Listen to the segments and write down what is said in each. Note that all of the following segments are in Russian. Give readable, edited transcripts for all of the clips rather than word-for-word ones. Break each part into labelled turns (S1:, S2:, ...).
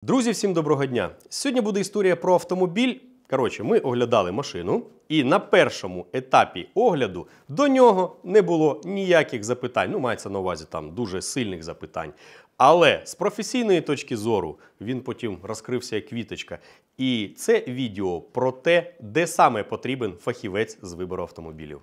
S1: Друзі, всім доброго дня! Сьогодні буде історія про автомобіль. Коротше, ми оглядали машину, і на першому етапі огляду до нього не було ніяких запитань. Ну, мається на увазі там дуже сильних запитань. Але з професійної точки зору він потім розкрився як квіточка. І це відео про те, де саме потрібен фахівець з вибору автомобілів.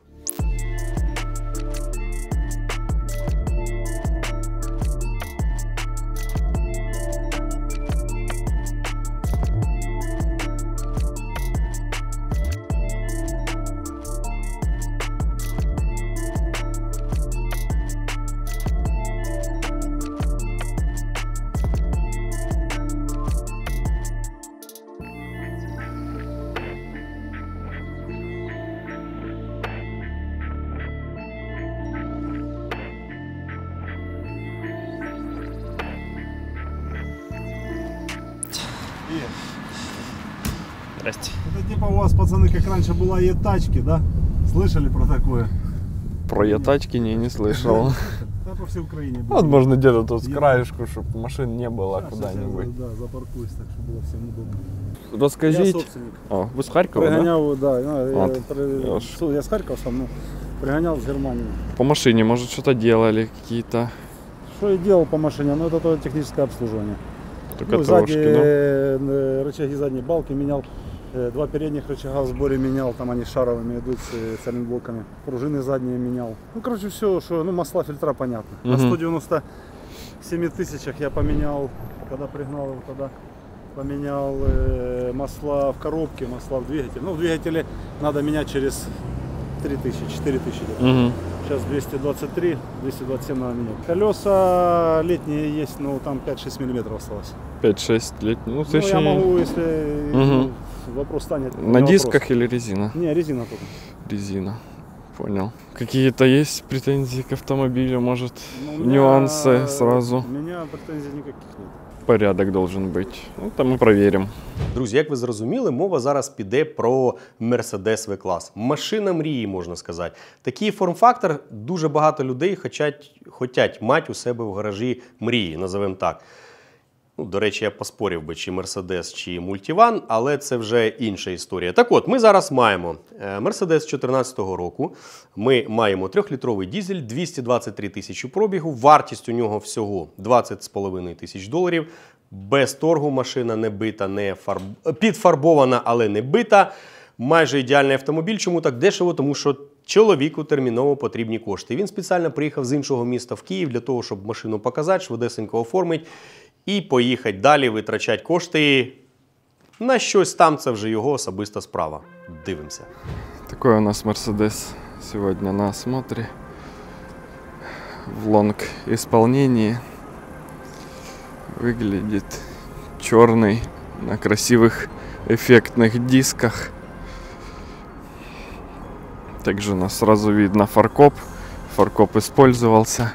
S2: Здрасте.
S3: Это типа у вас, пацаны, как раньше была Е-тачки, да? Слышали про такое?
S2: Про Е-тачки не слышал.
S3: Да, по всей Украине.
S2: Вот можно где-то тут с краешку, чтобы машин не было куда-нибудь.
S3: Да, запаркуюсь, так чтобы было всем удобно. Я
S2: Расскажите.
S3: собственник.
S2: О, вы с Харькова, да?
S3: Пригонял, да,
S2: Вот.
S3: я с Харькова сам, но пригонял с Германии.
S2: По машине, может, что-то делали какие-то?
S3: Что я делал по машине? Ну, это тоже техническое обслуживание.
S2: Только
S3: Ну,
S2: трошки,
S3: сзади, рычаги задней балки менял. Два передних рычага в сборе менял, там они шаровыми идут с блоками. Пружины задние менял. Ну, короче, все, что, ну, масла, фильтра, понятно. На 197 тысячах я поменял, когда пригнал его тогда, поменял масла в коробке, масла в двигателе. Ну, в двигателе надо менять через 3000, 4000 где-то.
S2: Угу.
S3: Сейчас 223, 227 надо менять. Колеса летние есть, но там 5-6 миллиметров осталось.
S2: 5-6 лет. Ну,
S3: Ну, я могу, если
S2: Угу.
S3: вопрос станет.
S2: На дисках или резина?
S3: Не, резина только.
S2: Резина. Понял. Какие-то есть претензии к автомобилю, может,
S3: Ну, у меня-
S2: нюансы сразу?
S3: У меня претензий никаких нет.
S2: Порядок должен быть. Ну, там мы проверим.
S1: Друзі, як ви зрозуміли, мова зараз піде про Mercedes V-клас. Машина мрії, можна сказати. Такий форм-фактор дуже багато людей хочуть мати у себе в гаражі мрії, називаємо так. Ну, до речі, я поспорив би, чи Mercedes, чи Multivan, але це вже інша історія. Так от, ми зараз маємо Mercedes 2014 року, ми маємо 3-літровий дизель, 223 тисячі пробігу, вартість у нього всього 20,5 тисяч доларів, без торгу машина не бита, підфарбована, але не бита, майже ідеальний автомобіль. Чому так дешево? Тому що чоловіку терміново потрібні кошти. Він спеціально приїхав з іншого міста в Київ для того, щоб машину показати, швидесенько оформити і поїхати далі, витрачати кошти на щось там, це вже його особиста справа. Дивимося.
S2: Такой у нас Mercedes сегодня на осмотре. В лонг исполнении. Выглядит черный, на красивых эффектных дисках. Также у нас сразу видно фаркоп. Фаркоп использовался.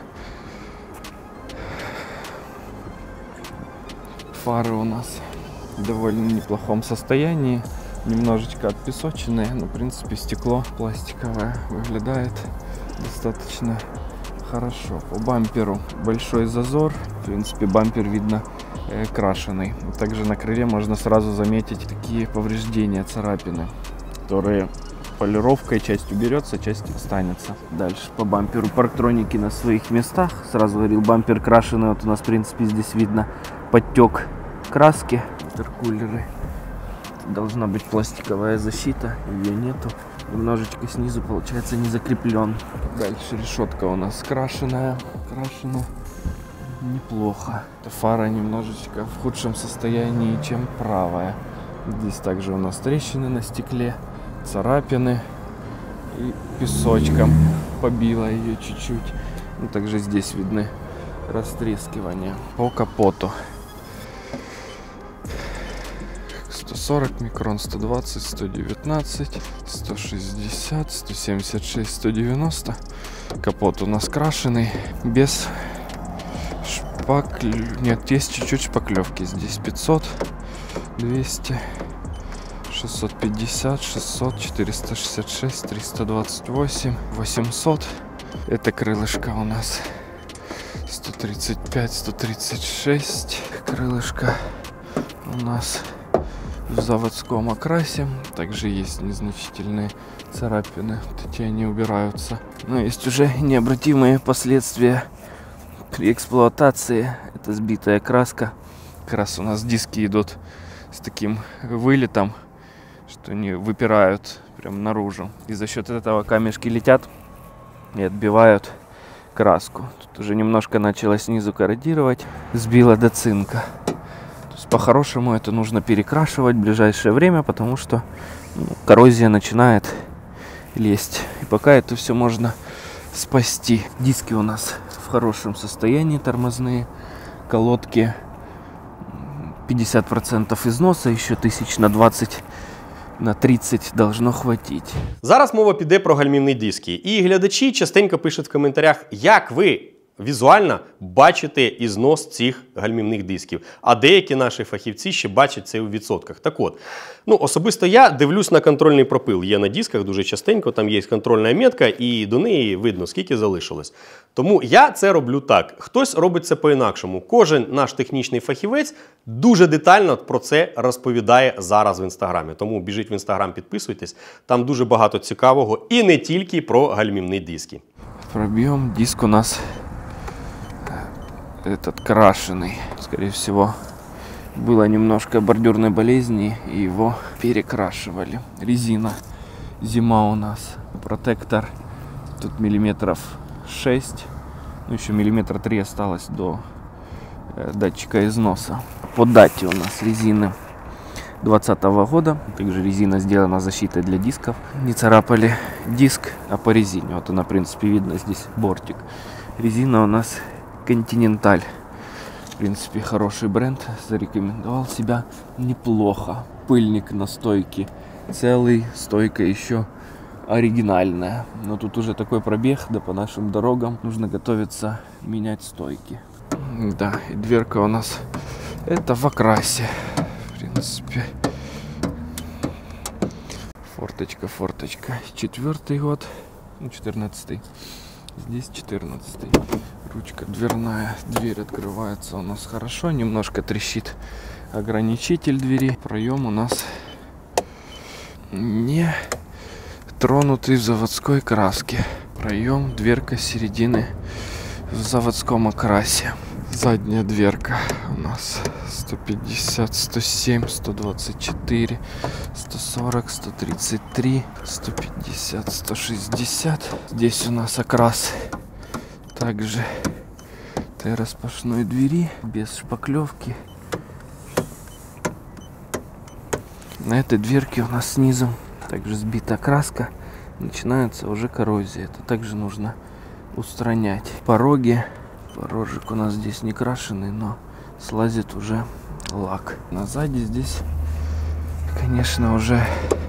S2: Фары у нас в довольно неплохом состоянии. Немножечко отпесоченные, но в принципе стекло пластиковое выглядает достаточно хорошо. По бамперу большой зазор. В принципе, бампер видно крашеный. Также на крыле можно сразу заметить такие повреждения, царапины, которые полировкой часть уберется, часть останется. Дальше по бамперу парктроники на своих местах. Сразу говорил, бампер крашеный. Вот у нас в принципе здесь видно подтек краски. Интеркулеры. Должна быть пластиковая защита, ее нету. Немножечко снизу получается не закреплен. Дальше решетка у нас крашеная. Крашена неплохо. Фара немножечко в худшем состоянии, чем правая. Здесь также у нас трещины на стекле, царапины и песочком побило ее чуть-чуть. Ну, также здесь видны растрескивания. По капоту 140 микрон, 120, 119, 160, 176, 190. Капот у нас крашеный, без нет, есть чуть-чуть шпаклевки. Здесь 500, 200, 650, 600, 466, 328, 800. Это крылышко у нас 135, 136. Крылышко у нас в заводском окрасе. Также есть незначительные царапины. Вот эти они убираются. Но есть уже необратимые последствия при эксплуатации. Это сбитая краска. Как раз у нас диски идут с таким вылетом, что они выпирают прям наружу. И за счет этого камешки летят и отбивают краску. Тут уже немножко начало снизу корродировать. Сбило до цинка. То есть по-хорошему это нужно перекрашивать в ближайшее время, потому что коррозия начинает лезть. И пока это все можно спасти. Диски у нас в хорошем состоянии, тормозные. Колодки 50% износа, еще 1000 на 30 должно хватить.
S1: Зараз мова піде про гальмівні диски. І глядачі частенько пишуть в коментарях, як ви візуально бачите ізнос цих гальмівних дисків. А деякі наші фахівці ще бачать це у відсотках. Так от, особисто я дивлюсь на контрольний пропил. Є на дисках дуже частенько, там є контрольна метка і до неї видно, скільки залишилось. Тому я це роблю так. Хтось робить це по-інакшому. Кожен наш технічний фахівець дуже детально про це розповідає зараз в Інстаграмі. Тому біжіть в Інстаграм, підписуйтесь. Там дуже багато цікавого і не тільки про гальмівні диски.
S2: Пробьем. Диск у нас этот крашеный. Скорее всего, было немножко бордюрной болезни, и его перекрашивали. Резина. Зима у нас. Протектор. Тут миллиметров 6. Еще миллиметра 3 осталось до датчика износа. По дате у нас резины 2020 года. Также резина сделана защитой для дисков. Не царапали диск, а по резине. Вот она, в принципе, видно здесь бортик. Резина у нас Continental. В принципе, хороший бренд. Зарекомендовал себя неплохо. Пыльник на стойке целый. Стойка еще оригинальная. Но тут уже такой пробег, да по нашим дорогам нужно готовиться менять стойки. Да, и дверка у нас это в окрасе. В принципе. Форточка. 4-й год. 14-й. Здесь 14-й. Ручка дверная. Дверь открывается у нас хорошо. Немножко трещит ограничитель двери. Проем у нас не тронутый в заводской краске. Проем, дверка середины в заводском окрасе. Задняя дверка у нас 150, 107, 124, 140, 133, 150, 160. Здесь у нас окрас также Т-распашной двери, без шпаклевки. На этой дверке у нас снизу также сбита краска. Начинается уже коррозия. Это также нужно устранять. Порожек у нас здесь не крашеный, но слазит уже лак. На сзади здесь, конечно, уже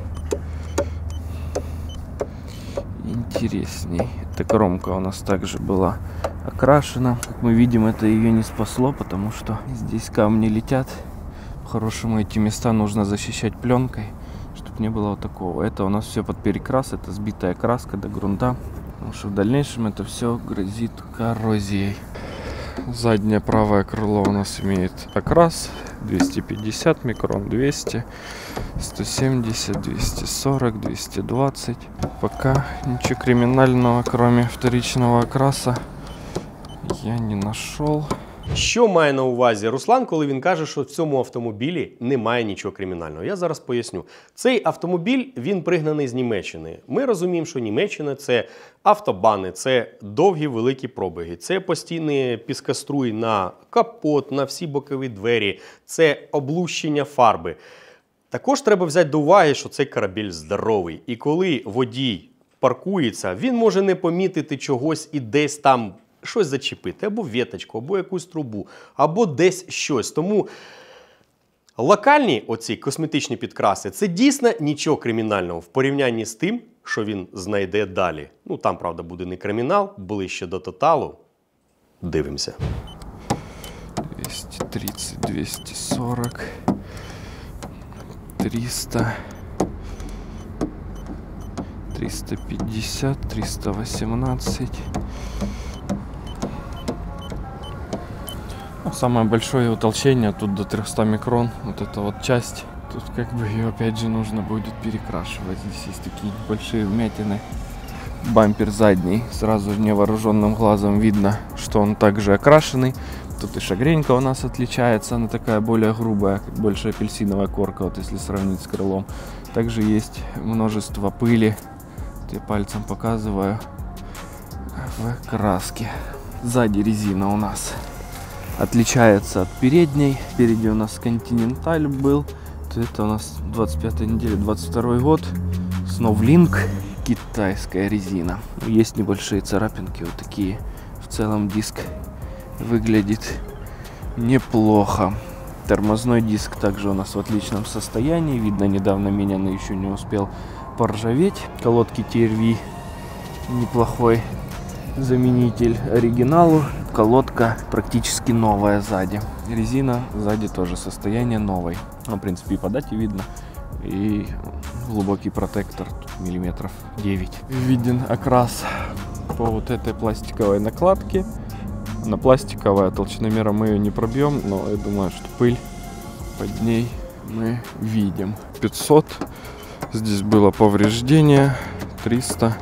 S2: интересней. Эта кромка у нас также была окрашена. Как мы видим, это ее не спасло, потому что здесь камни летят. По-хорошему эти места нужно защищать пленкой, чтобы не было вот такого. Это у нас все под перекрас, это сбитая краска до грунта. Потому что в дальнейшем это все грозит коррозией. Заднее правое крыло у нас имеет окрас 250 микрон, 200, 170, 240, 220. Пока ничего криминального, кроме вторичного окраса, я не нашел.
S1: Що має на увазі Руслан, коли він каже, що в цьому автомобілі немає нічого кримінального? Я зараз поясню. Цей автомобіль, він пригнаний з Німеччини. Ми розуміємо, що Німеччина – це автобани, це довгі великі пробіги, це постійний піскоструй на капот, на всі бокові двері, це облущення фарби. Також треба взяти до уваги, що цей корабель здоровий. І коли водій паркується, він може не помітити чогось і десь там щось зачепити, або віточку, або якусь трубу, або десь щось. Тому локальні оці косметичні підкраси – це дійсно нічого кримінального в порівнянні з тим, що він знайде далі. Там, правда, буде не кримінал, ближче до тоталу. Дивимося.
S2: 230, 240, 300, 350, 318, Самое большое утолщение тут до 300 микрон. Вот эта вот часть. Тут как бы ее опять же нужно будет перекрашивать. Здесь есть такие большие вмятины. Бампер задний. Сразу невооруженным глазом видно, что он также окрашенный. Тут и шагренька у нас отличается. Она такая более грубая, больше апельсиновая корка, вот если сравнить с крылом. Также есть множество пыли. Я пальцем показываю. В краске. Сзади резина у нас отличается от передней. Впереди у нас Continental был. Это у нас 25 неделя, 22 год. Snowlink. Китайская резина. Есть небольшие царапинки, вот такие. В целом диск выглядит неплохо. Тормозной диск также у нас в отличном состоянии. Видно, недавно менянный, еще не успел поржаветь. Колодки TRV неплохой заменитель оригиналу. Колодка практически новая сзади. Резина сзади тоже состояние новой. Ну, в принципе, и по дате видно. И глубокий протектор, тут миллиметров 9. Виден окрас по вот этой пластиковой накладке. Она пластиковая, толщиномером мы ее не пробьем, но я думаю, что пыль под ней мы видим. 500. Здесь было повреждение. 300,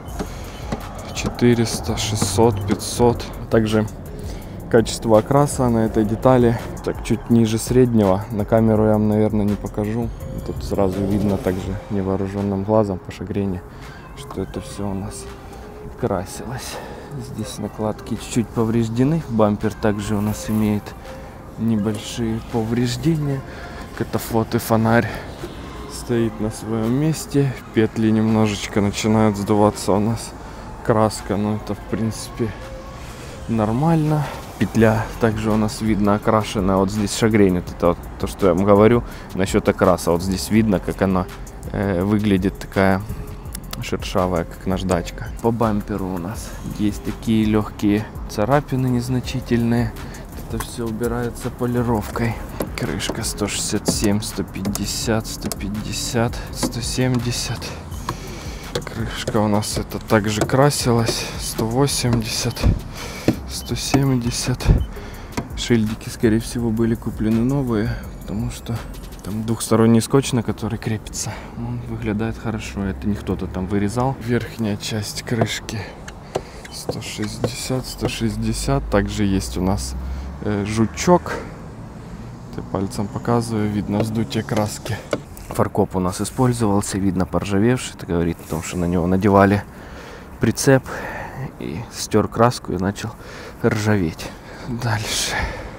S2: 400, 600, 500. Также качество окраса на этой детали так чуть ниже среднего. На камеру я вам, наверное, не покажу. Тут сразу видно также невооруженным глазом по шагрене, что это все у нас красилось. Здесь накладки чуть-чуть повреждены. Бампер также у нас имеет небольшие повреждения. Катафот и фонарь стоит на своем месте. Петли немножечко начинают сдуваться у нас. Краска, но это в принципе нормально. Петля также у нас видно окрашена. Вот здесь шагрень. Это вот то, что я вам говорю насчет окраса. Вот здесь видно, как она выглядит такая шершавая, как наждачка. По бамперу у нас есть такие легкие царапины незначительные. Это все убирается полировкой. Крышка 167, 150, 150, 170. Крышка у нас это также красилась. 180, 170. Шильдики, скорее всего, были куплены новые, потому что там двухсторонний скотч, на который крепится. Он выглядит хорошо. Это не кто-то там вырезал. Верхняя часть крышки 160, 160. Также есть у нас жучок. Я пальцем показываю. Видно вздутие краски. Фаркоп у нас использовался. Видно поржавевший. Это говорит о том, что на него надевали прицеп и стер краску и начал ржаветь. Дальше.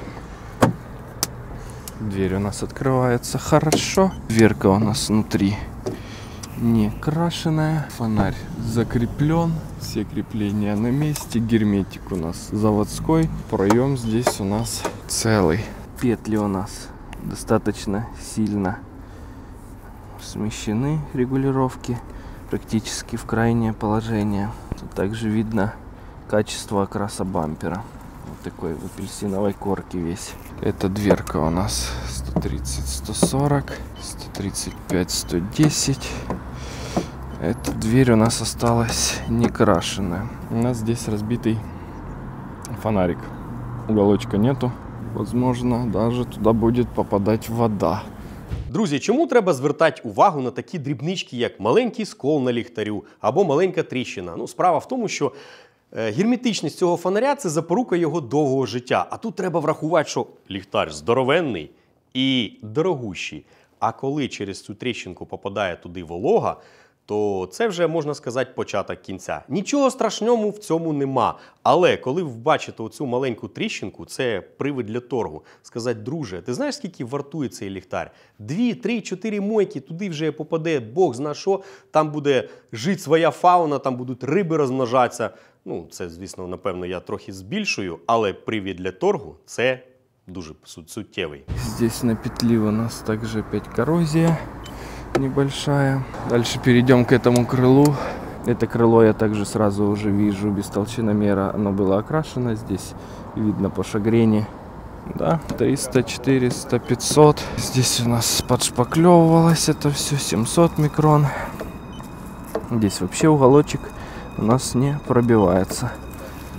S2: Дверь у нас открывается хорошо. Дверка у нас внутри не крашеная. Фонарь закреплен. Все крепления на месте. Герметик у нас заводской. Проем здесь у нас целый. Петли у нас достаточно сильно смещены. Регулировки практически в крайнее положение. Тут также видно качество окраса бампера. Вот такой в апельсиновой корке весь. Эта дверка у нас 130, 140, 135, 110. Эта дверь у нас осталась не крашеная. У нас здесь разбитый фонарик. Уголочка нету. Возможно, даже туда будет попадать вода.
S1: Друзі, чому треба звертати увагу на такі дрібнички, як маленький скол на ліхтарю або маленька тріщина? Ну, справа в тому, що герметичність цього фонаря – це запорука його довгого життя. А тут треба врахувати, що ліхтар здоровенний і дорогущий. А коли через цю тріщинку попадає туди волога, то це вже, можна сказати, початок кінця. Нічого страшного в цьому нема. Але коли ви бачите оцю маленьку тріщинку, це привід для торгу. Сказати, друже, ти знаєш, скільки вартує цей ліхтар? 2, 3, 4 мойки, туди вже попаде Бог зна що, там буде жити своя фауна, там будуть риби розмножатися. Ну, це, звісно, напевно, я трохи збільшую, але привід для торгу – це дуже суттєвий.
S2: Здесь на петле у нас также опять коррозия небольшая. Дальше перейдем к этому крылу. Это крыло я также сразу уже вижу без толщиномера. Оно было окрашено. Здесь видно по шагрени. Да, 300, 400, 500. Здесь у нас подшпаклевывалось это все. 700 микрон. Здесь вообще уголочек у нас не пробивается.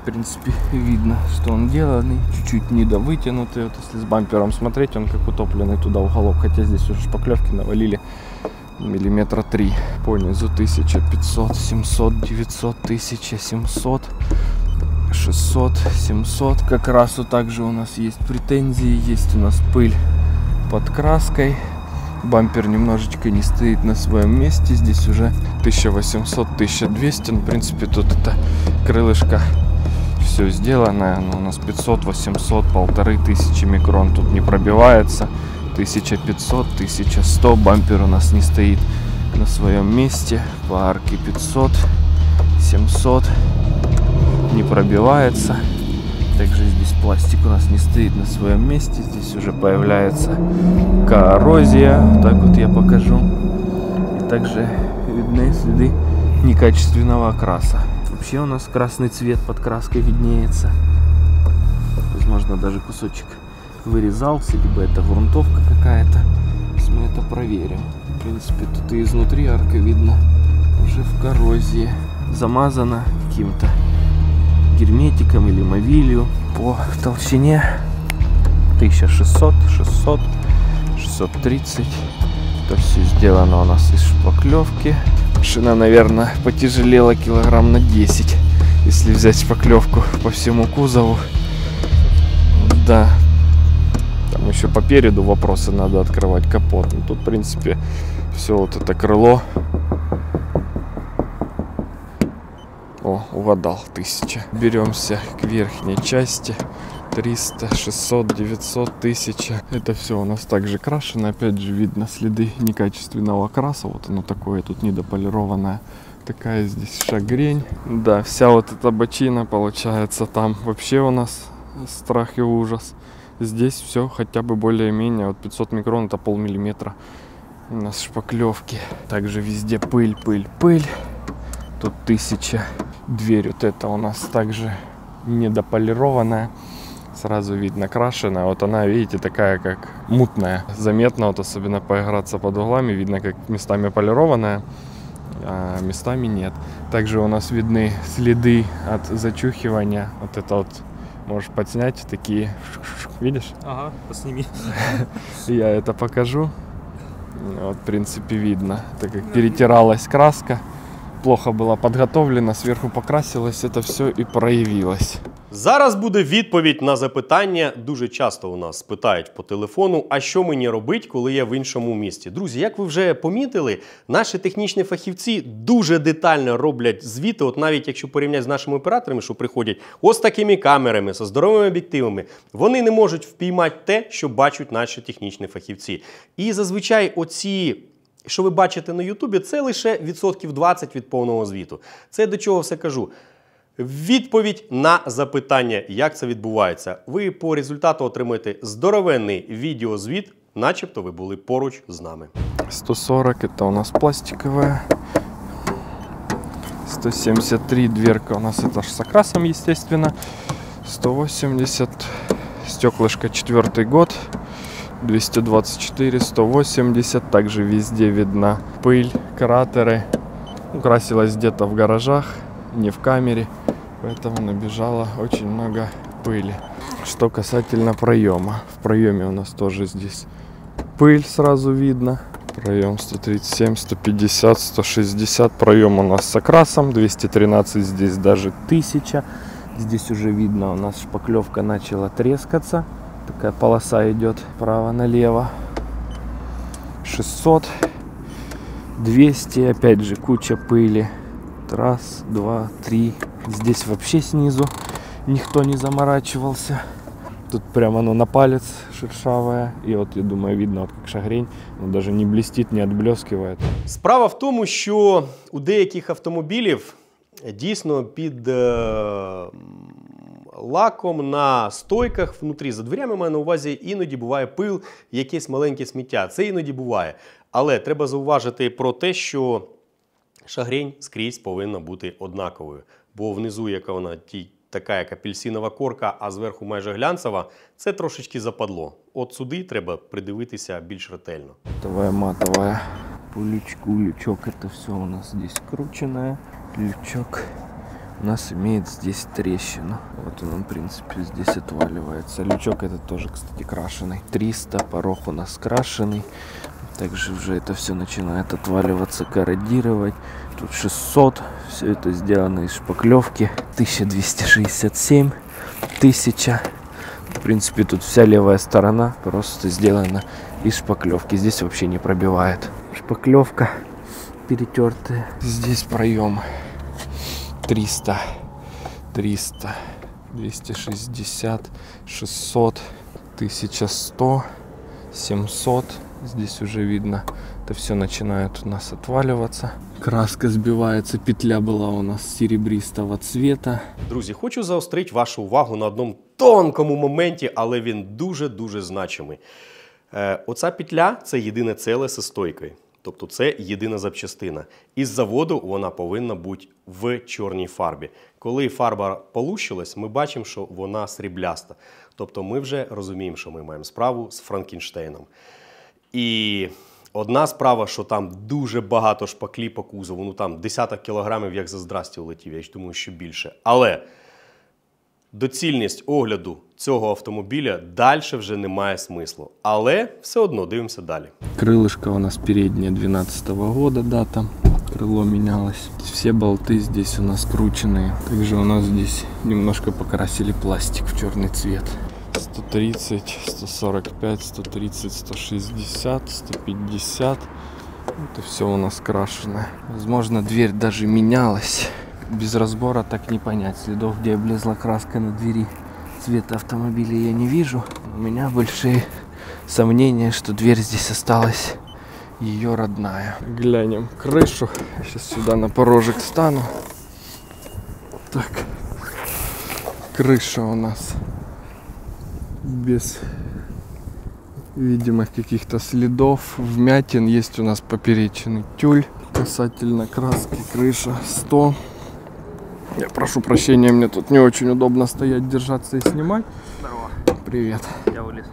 S2: в принципе, видно, что он деланный, чуть-чуть недовытянутый. Вот если с бампером смотреть, он как утопленный туда уголок, хотя здесь уже шпаклевки навалили миллиметра 3. По низу 1500, 700, 900, 1700, 600, 700. Как раз вот также у нас есть претензии, есть у нас пыль под краской. Бампер немножечко не стоит на своем месте. Здесь уже 1800, 1200. Ну, в принципе, тут это крылышко все сделано. Оно у нас 500, 800, 1500 микрон. Тут не пробивается. 1500, 1100. Бампер у нас не стоит на своем месте. По арке 500, 700. Не пробивается. Также здесь пластик у нас не стоит на своем месте. Здесь уже появляется коррозия. Так вот я покажу. И также видны следы некачественного окраса. Вообще у нас красный цвет под краской виднеется. Возможно, даже кусочек вырезался, либо это грунтовка какая-то. Сейчас мы это проверим. В принципе, тут и изнутри арка видно уже в коррозии. Замазана каким-то герметиком или мовилью. По толщине 1600, 600, 630. Это все сделано у нас из шпаклевки. Машина, наверное, потяжелела килограмм на 10, если взять шпаклевку по всему кузову. Да. Там еще по переду вопросы, надо открывать капот. Но тут, в принципе, все вот это крыло. О, угадал, 1000. Беремся к верхней части. 300, 600, 900, 1000. Это все у нас также крашено. Опять же видно следы некачественного краса. Вот оно такое тут недополированное. Такая здесь шагрень. Да, вся вот эта бочина получается там. Вообще у нас страх и ужас. Здесь все хотя бы более-менее. Вот 500 микрон, это полмиллиметра у нас шпаклевки. Также везде пыль, пыль, пыль. Тут 1000. Дверь вот эта у нас также недополированная. Сразу видно крашеная. Вот она, видите, такая как мутная. Заметно, вот особенно поиграться под углами, видно, как местами полированная, а местами нет. Также у нас видны следы от зачухивания. Вот это вот можешь подснять, такие, видишь?
S4: Ага, посними.
S2: Я это покажу. Вот, в принципе, видно, так как перетиралась краска. Плохо була підготовлена, зверху покрасилось, це все і проявилось.
S1: Зараз буде відповідь на запитання. Дуже часто у нас питають по телефону, а що мені робити, коли я в іншому місті. Друзі, як ви вже помітили, наші технічні фахівці дуже детально роблять звіти. От навіть якщо порівняти з нашими операторами, що приходять ось такими камерами, зі здоровими об'єктивами, вони не можуть впіймати те, що бачать наші технічні фахівці. І зазвичай оці, що ви бачите на Ютубі, це лише 20% від повного звіту. Це до чого все кажу. Відповідь на запитання, як це відбувається. Ви по результату отримаєте здоровенний відеозвіт, начебто ви були поруч з нами.
S2: 140 это у нас пластиковая. 173 дверка у нас это ж с окрасом, естественно. 180 стеклышко 4-й год. 224, 180. Также везде видна пыль, кратеры. Украсилась где-то в гаражах, не в камере. Поэтому набежало очень много пыли. Что касательно проема. В проеме у нас тоже здесь пыль сразу видно. Проем 137, 150, 160. Проем у нас с окрасом. 213, здесь даже 1000. Здесь уже видно, у нас шпаклевка начала трескаться. Такая полоса идет право-налево. 600, 200, опять же куча пыли. Раз, два, три. Здесь вообще снизу никто не заморачивался. Тут прямо оно на палец шершавое. И вот, я думаю, видно, вот как шагрень. Он даже не блестит, не отблескивает.
S1: Справа в тому, що у деяких автомобілів дійсно під лаком на стойках внутрі, за дверями, маю на увазі, іноді буває пил, якесь маленьке сміття. Це іноді буває. Але треба зауважити про те, що шагрень скрізь повинна бути однаковою. Бо внизу, яка вона така, як апельсинова корка, а зверху майже глянцева, це трошечки западло. От сюди треба придивитися більш ретельно.
S2: По лючку, лючок это все у нас здесь крученное. Лючок у нас имеет здесь трещину. Вот он, в принципе, здесь отваливается. Лючок этот тоже, кстати, крашеный. 300, порог у нас крашеный. Также уже это все начинает отваливаться, корродировать. Тут 600. Все это сделано из шпаклевки. 1267. 1000. В принципе, тут вся левая сторона просто сделана из шпаклевки. Здесь вообще не пробивает. Шпаклевка перетертая. Здесь проем 300, 300, 260, 600, 1100, 700. Здесь уже видно, это все начинает у нас отваливаться. Краска сбивается, петля была у нас серебристого цвета.
S1: Друзі, хочу заострити вашу увагу на одному тонкому моменті, але він дуже-дуже значимий. Оця петля – це єдине ціле зі стойкою. Тобто це єдина запчастина. Із заводу вона повинна бути в чорній фарбі. Коли фарба полущилась, ми бачимо, що вона срібляста. Тобто ми вже розуміємо, що ми маємо справу з Франкенштейном. І одна справа, що там дуже багато шпаклі по кузову, ну там десяток кілограмів, як за здрасті улетів, я ж думаю, що більше. Але доцільність огляду цього автомобіля далі вже не має смислу. Але все одно дивимося далі.
S2: Крылышко у нас переднее 2012 года дата. Крыло менялось. Все болты здесь у нас крученные. Также у нас здесь немножко покрасили пластик в черный цвет. 130, 145, 130, 160, 150. Это все у нас крашеное. Возможно, дверь даже менялась. Без разбора так не понять. Следов, где облезла краска на двери цвета автомобиля, я не вижу. У меня большие сомнения, что дверь здесь осталась ее родная. Глянем крышу. Сейчас сюда на порожек встану. Так. Крыша у нас без видимых каких-то следов, вмятин. Есть у нас поперечный тюль. Касательно краски крыша 100. Я прошу прощения, мне тут не очень удобно стоять, держаться и снимать.
S4: Здорово.
S2: Привет.
S4: Я вылез.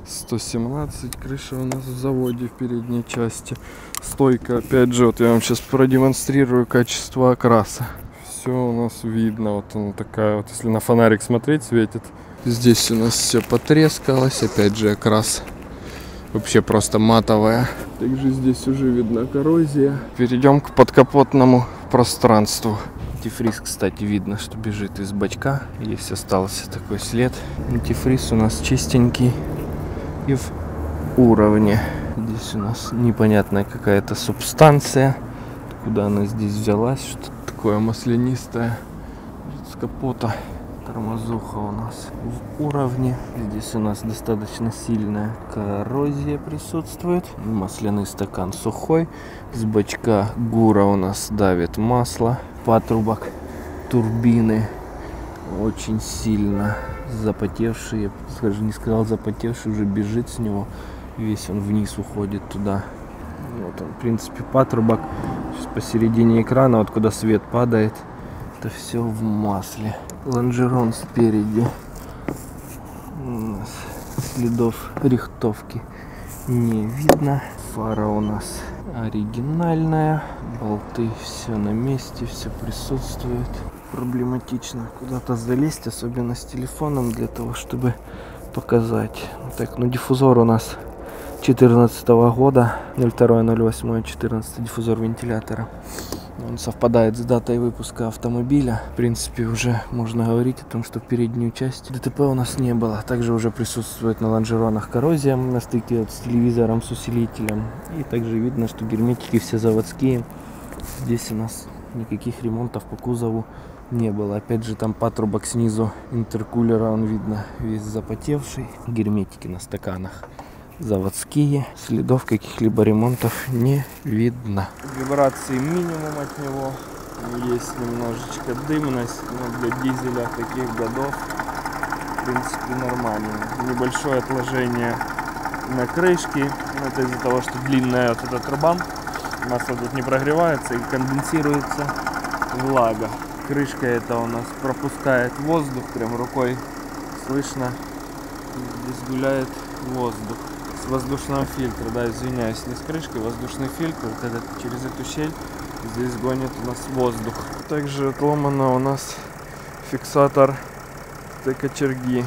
S2: 117 крыша у нас в заводе в передней части. Стойка, опять же, вот я вам сейчас продемонстрирую качество окраса. Все у нас видно, вот она такая вот, если на фонарик смотреть, светит. Здесь у нас все потрескалось, опять же окрас вообще просто матовая. Также здесь уже видна коррозия. Перейдем к подкапотному пространству. Антифриз, кстати, видно, что бежит из бачка. Есть остался такой след. Антифриз у нас чистенький и в уровне. Здесь у нас непонятная какая-то субстанция. Куда она здесь взялась? Что-то такое маслянистое. С капота. Тормозуха у нас в уровне. Здесь у нас достаточно сильная коррозия присутствует. Масляный стакан сухой. С бачка гура у нас давит масло. Патрубок турбины очень сильно запотевший. Я даже не сказал запотевший, уже бежит с него. Весь он вниз уходит туда. Вот он, в принципе, патрубок. Сейчас посередине экрана, вот куда свет падает, это все в масле. Лонжерон спереди. У нас следов рихтовки не видно. Фара у нас оригинальная. Болты все на месте, все присутствует. Проблематично куда-то залезть, особенно с телефоном, для того, чтобы показать. Так, ну диффузор у нас 2014 года, 02.08.14, диффузор вентилятора. Он совпадает с датой выпуска автомобиля. В принципе, уже можно говорить о том, что в переднюю часть ДТП у нас не было. Также уже присутствует на лонжеронах коррозия на стыке с телевизором, с усилителем. И также видно, что герметики все заводские. Здесь у нас никаких ремонтов по кузову не было. Опять же, там патрубок снизу интеркулера, он видно весь запотевший. Герметики на стаканах заводские. Следов каких-либо ремонтов не видно. Вибрации минимум от него. Есть немножечко дымность, но для дизеля таких годов в принципе нормально. Небольшое отложение на крышке. Это из-за того, что длинная вот эта труба. Масло тут не прогревается и конденсируется влага. Крышка эта у нас пропускает воздух, прям рукой слышно. Здесь гуляет воздух. С воздушного фильтра, да, извиняюсь, не с крышкой, воздушный фильтр, вот этот, через эту щель Здесь гонит у нас воздух. Также отломано у нас фиксатор этой кочерги.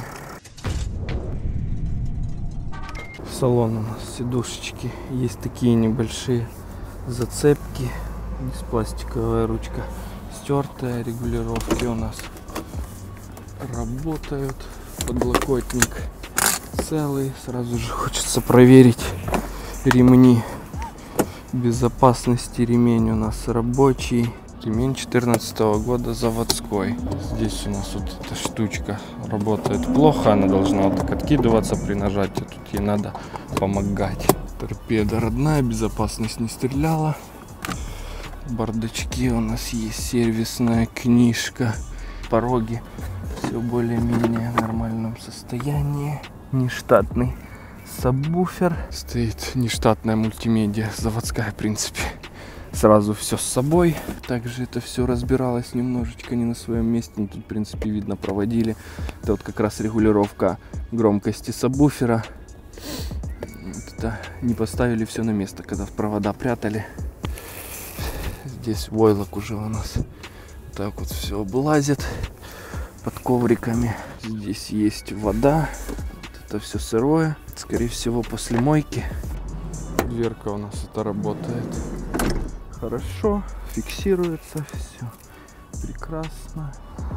S2: В салон у нас сидушечки. Есть такие небольшие зацепки. Здесь пластиковая ручка стертая. Регулировки у нас работают. Подлокотник целый. Сразу же хочется проверить ремни безопасности. Ремень у нас рабочий. Ремень 2014 года заводской. Здесь у нас вот эта штучка работает плохо. Она должна вот так откидываться при нажатии. Тут ей надо помогать. Торпеда родная, безопасность не стреляла. В бардачке у нас есть сервисная книжка. Пороги все более-менее в нормальном состоянии. Нештатный сабвуфер. Стоит нештатная мультимедиа, заводская в принципе. Сразу все с собой. Также это все разбиралось немножечко не на своем месте. Но тут в принципе видно проводили. Это вот как раз регулировка громкости сабвуфера. Вот это не поставили все на место, когда в провода прятали. Здесь войлок уже у нас так вот все облазит под ковриками. Здесь есть вода. Вот это все сырое. Скорее всего после мойки. Дверка у нас это работает хорошо, фиксируется все прекрасно.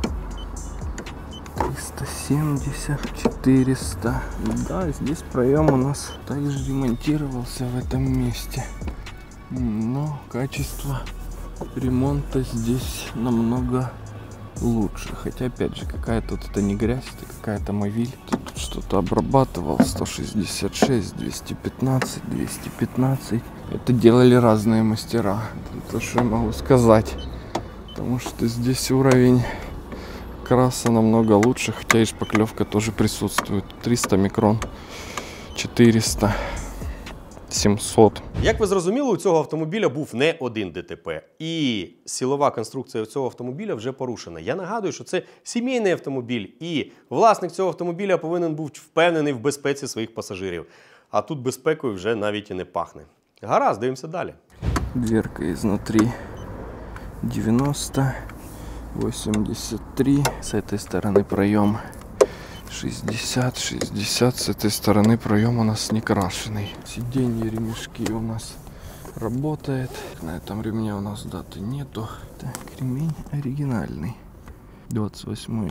S2: 370, 400. Да, здесь проем у нас также ремонтировался в этом месте. Но качество ремонта здесь намного лучше. Хотя опять же какая-то вот это не грязь, это какая-то мовиль. Тут что-то обрабатывал. 166, 215, 215. Это делали разные мастера. То, что я могу сказать. Потому что здесь уровень краса намного лучше. Хотя и шпаклевка тоже присутствует. 300 микрон, 400, 700.
S1: Як ви зрозуміли, у цього автомобіля був не один ДТП. І силова конструкція цього автомобіля вже порушена. Я нагадую, що це сімейний автомобіль. І власник цього автомобіля повинен був впевнений в безпеці своїх пасажирів. А тут безпекою вже навіть і не пахне. Гаразд, дивимося далі.
S2: Дверка изнутри 90, 83. С этой стороны проем 60, 60. С этой стороны проем у нас не крашеный. Сиденье, ремешки у нас работает. На этом ремне у нас даты нету. Так, ремень оригинальный. 28,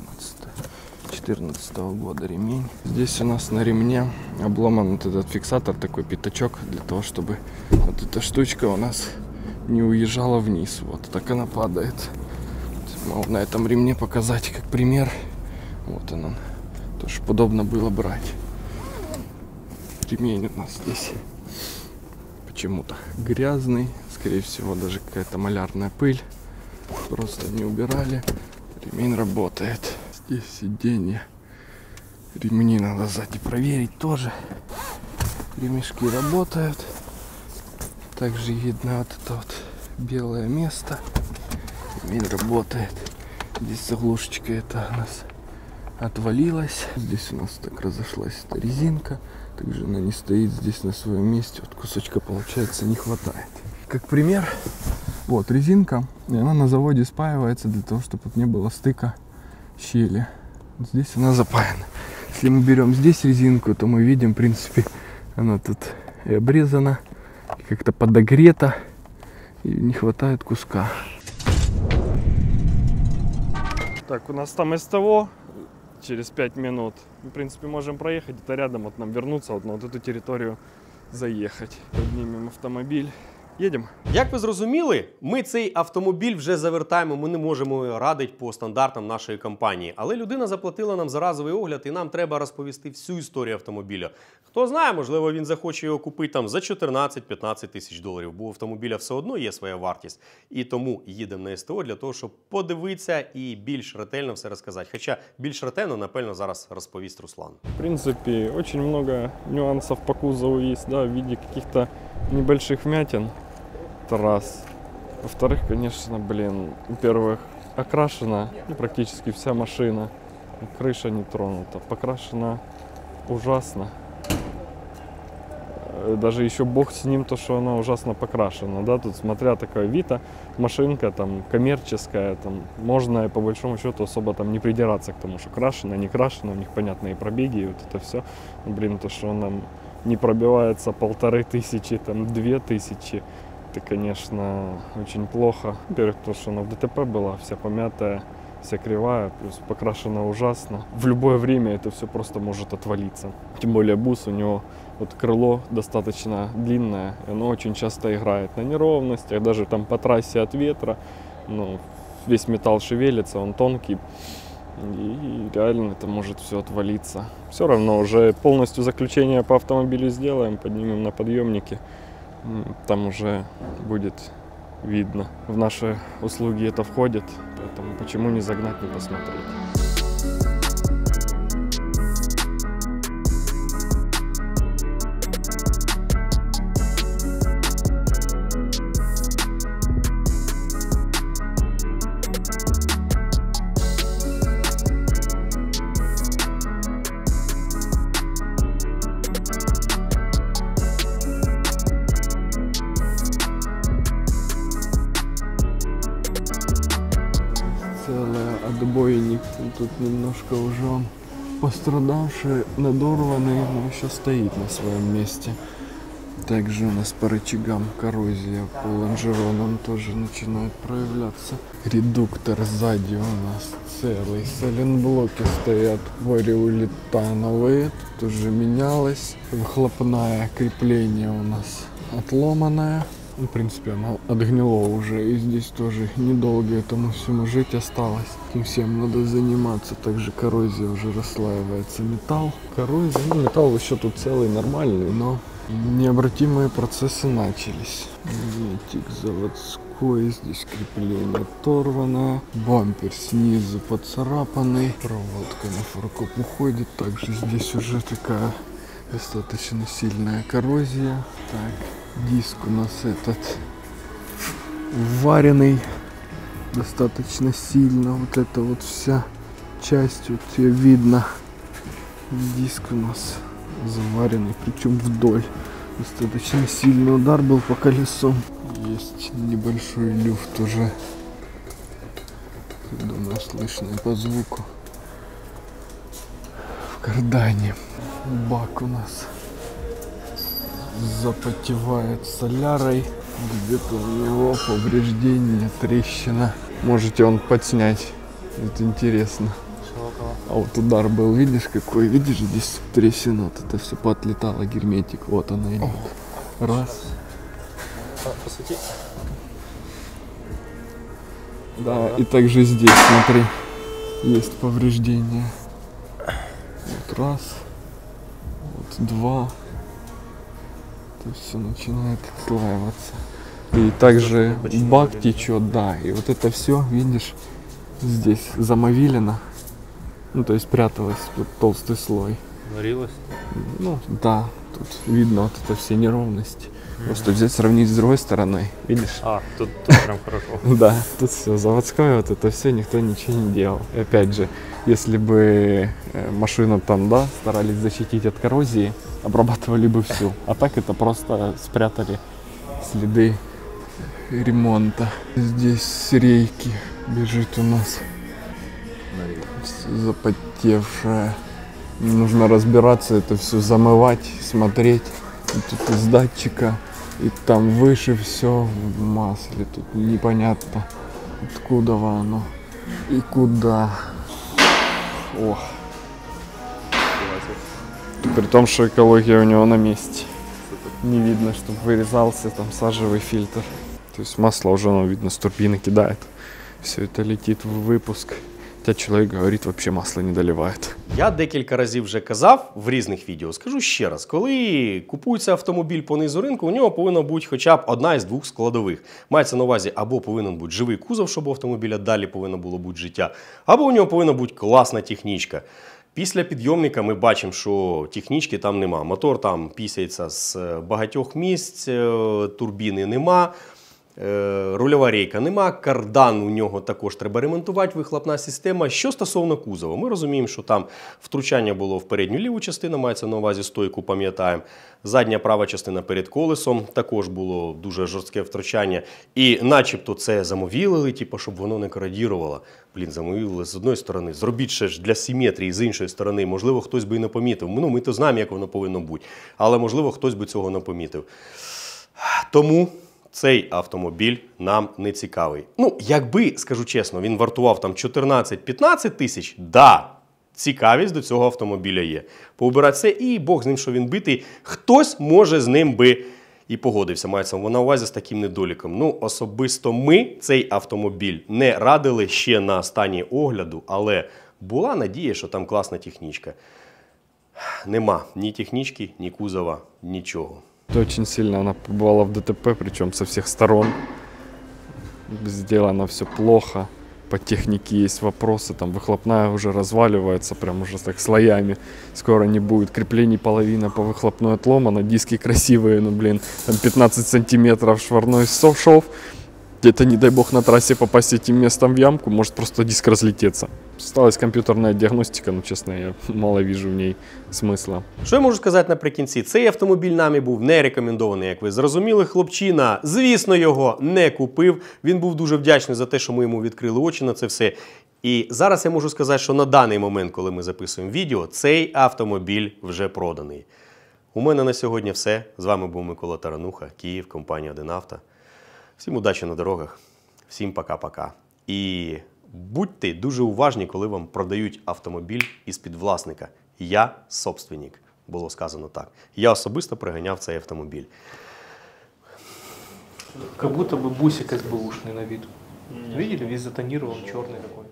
S2: 14 года ремень. Здесь у нас на ремне обломан вот этот фиксатор, такой пятачок, для того, чтобы вот эта штучка у нас не уезжала вниз. Вот так она падает. Могу на этом ремне показать как пример. Вот он, то, чтобы удобно было брать. Ремень у нас здесь почему-то грязный. Скорее всего, даже какая-то малярная пыль. Просто не убирали. Ремень работает. Здесь сиденье. Ремни надо сзади проверить тоже. Ремешки работают. Также видно вот это вот белое место. Ремень работает. Здесь заглушечка это у нас отвалилась. Здесь у нас так разошлась эта резинка. Также она не стоит здесь на своем месте. Вот кусочка получается не хватает. Как пример, вот резинка. И она на заводе спаивается для того, чтобы не было стыка щели. Здесь она запаяна. Если мы берем здесь резинку, то мы видим, в принципе, она тут и обрезана, и как-то подогрета, и не хватает куска.
S4: Так, у нас там СТО через 5 минут. В принципе, можем проехать, это рядом, вот нам вернуться, вот на вот эту территорию заехать. Поднимем автомобиль. Їдемо.
S1: Як ви зрозуміли, ми цей автомобіль вже завертаємо, ми не можемо радити по стандартам нашої компанії. Але людина заплатила нам за разовий огляд і нам треба розповісти всю історію автомобіля. Хто знає, можливо, він захоче його купити там за 14-15 тисяч доларів, бо у автомобіля все одно є своя вартість. І тому їдемо на СТО для того, щоб подивитися і більш ретельно все розказати. Хоча більш ретельно, напевно, зараз розповість Руслан.
S4: В принципе, очень много нюансов по кузову есть, да, в виде каких-то небольших вмятин. Это раз. Во-вторых, конечно, блин, во-первых, окрашена практически вся машина. Крыша не тронута. Покрашена ужасно. даже еще бог с ним, то, что она ужасно покрашена, да, тут смотря такая Вита, машинка там коммерческая, там можно по большому счету особо там не придираться к тому, что крашена, не крашена, у них понятные пробеги и вот это все, блин, то, что она не пробивается 1500, там 2000, это, конечно, очень плохо. Во-первых, то, что она в ДТП была, вся помятая, вся кривая, плюс покрашена ужасно. В любое время это все просто может отвалиться. Тем более бус, у него вот крыло достаточно длинное, и оно очень часто играет на неровностях, даже там по трассе от ветра, ну, весь металл шевелится, он тонкий, и реально это может все отвалиться. Все равно уже полностью заключение по автомобилю сделаем, поднимем на подъемнике, там уже будет видно. В наши услуги это входит, поэтому почему не загнать, не посмотреть.
S2: Целый отбойник. Тут немножко уже он пострадавший, надорванный, но еще стоит на своем месте. Также у нас по рычагам коррозия по лонжеронам тоже начинает проявляться. Редуктор сзади у нас целый. Сайлентблоки стоят вариолитановые. Тут уже менялось. Выхлопное крепление у нас отломанное. В принципе, оно отгнило уже, и здесь тоже недолго этому всему жить осталось. Этим всем надо заниматься. Также коррозия уже расслаивается. Металл. Коррозия, ну, металл еще тут целый, нормальный, но необратимые процессы начались. Метик заводской, здесь крепление оторвано. Бампер снизу поцарапанный. Проводка на фаркоп уходит. Также здесь уже такая достаточно сильная коррозия. Так. Диск у нас этот вареный достаточно сильно. Вот эта вот вся часть, вот ее видно. Диск у нас заваренный, причем вдоль. Достаточно сильный удар был по колесу. Есть небольшой люфт уже. Думаю, слышно по звуку. В кардане. Бак у нас запотевает солярой. Где-то у него повреждение, трещина. Можете он подснять. Это интересно. А вот удар был, видишь какой? Видишь, здесь трещина. Вот это все поотлетало, герметик. Вот она идет. Раз.
S1: Посвети.
S2: Да, и также здесь, смотри, есть повреждения. Вот раз. Вот два. То есть все начинает отслаиваться. И также бак течет, да. И вот это все, видишь, здесь замовилено. Ну, то есть пряталось тут толстый слой.
S1: Варилось?
S2: Ну, да. Тут видно вот это все неровности. Просто взять, сравнить с другой стороной. Видишь?
S1: А, тут прям хорошо.
S2: Да, тут все заводское, вот это все, никто ничего не делал. И опять же, если бы машину там, да, старались защитить от коррозии, обрабатывали бы всю. А так это просто спрятали следы ремонта. Здесь рейки бежит у нас. Запотевшая. Нужно разбираться, это все замывать, смотреть. И тут из датчика. И там выше все в масле. Тут непонятно, откуда оно и куда. Ох. При том, что экология у него на месте. Не видно, чтобы вырезался там сажевый фильтр. То есть масло уже, ну, видно, с турбины кидает. Все это летит в выпуск. Хотя чоловік говорить, взагалі масло не доливають.
S1: Я декілька разів вже казав в різних відео. Скажу ще раз, коли купується автомобіль по низу ринку, у нього повинна бути хоча б одна із двох складових. Мається на увазі, або повинен бути живий кузов, щоб у автомобіля далі повинно було бути життя, або у нього повинна бути класна технічка. Після підйомника ми бачимо, що технічки там нема. Мотор там пісяється з багатьох місць, турбіни нема. рульова рейка нема, кардан у нього також треба ремонтувати, вихлопна система. Що стосовно кузова, ми розуміємо, що там втручання було в передню ліву частину, мається на увазі стойку, пам'ятаємо. Задня права частина перед колесом, також було дуже жорстке втручання. І начебто це замовілили, типу, щоб воно не кородірувало. Блін, замовілили з одної сторони, зробіть ще ж для симетрії з іншої сторони. Можливо, хтось би і не помітив. Ну, ми то знаємо, як воно повинно бути. Але, можливо, хтось би цього не помітив. Тому цей автомобіль нам не цікавий. Ну, якби, скажу чесно, він вартував там 14-15 тисяч, да, цікавість до цього автомобіля є. Поубирати все, і Бог з ним, що він битий, хтось може з ним би і погодився, мається на увазі з таким недоліком. Ну, особисто ми цей автомобіль не радили ще на стані огляду, але була надія, що там класна технічка. Нема ні технічки, ні кузова, нічого.
S4: Очень сильно она побывала в ДТП, причем со всех сторон. Сделано все плохо. По технике есть вопросы, там выхлопная уже разваливается, прям уже так слоями. Скоро не будет креплений, половина по выхлопной отломана, диски красивые, ну блин, там 15 сантиметров шварной шов. Где-то, не дай бог, на трассе попасть этим местом в ямку, может просто диск разлететься. Осталась компьютерная диагностика, но, честно, я мало вижу в ней смысла.
S1: Що я можу сказати наприкінці? Цей автомобіль нами був не рекомендований, як ви зрозуміли. Хлопчина, звісно, його не купив. Він був дуже вдячний за те, що ми йому відкрили очі на це все. І зараз я можу сказати, що на даний момент, коли ми записуємо відео, цей автомобіль вже проданий. У мене на сьогодні все. З вами був Микола Тарануха, Київ, компанія «Одинавто». Всім удачі на дорогах, всім пока-пока. І будьте дуже уважні, коли вам продають автомобіль із-під власника. Я собственник, було сказано так. Я особисто приганяв цей автомобіль.
S5: Как будто бы бусик СБУшный на вид. Видели? Весь затонирован, черный такой.